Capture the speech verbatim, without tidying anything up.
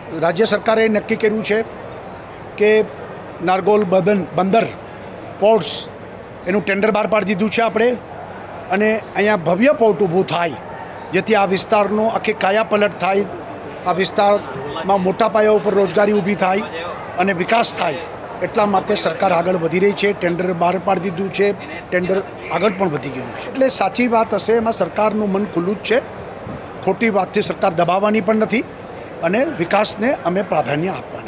રાજ્ય સરકારે નક્કી કર્યું છે કે નારગોલ બદન બંદર પોર્ટ્સ એનું ટેન્ડર બહાર પાડી દીધું છે આપણે, અને અહીંયા ભવ્ય પોર્ટ ઊભું થાય જેથી આ વિસ્તારનો આખી કાયાપલટ થાય, આ વિસ્તારમાં મોટા પાયા ઉપર રોજગારી ઊભી થાય અને વિકાસ થાય. એટલા માટે સરકાર આગળ વધી રહી છે. ટેન્ડર બહાર પાડી દીધું છે, ટેન્ડર આગળ પણ વધી ગયું છે. એટલે સાચી વાત હશે એમાં સરકારનું મન ખુલ્લું જ છે. ખોટી વાતથી સરકાર દબાવવાની પણ નથી અને વિકાસને અમે પ્રાધાન્ય આપવા.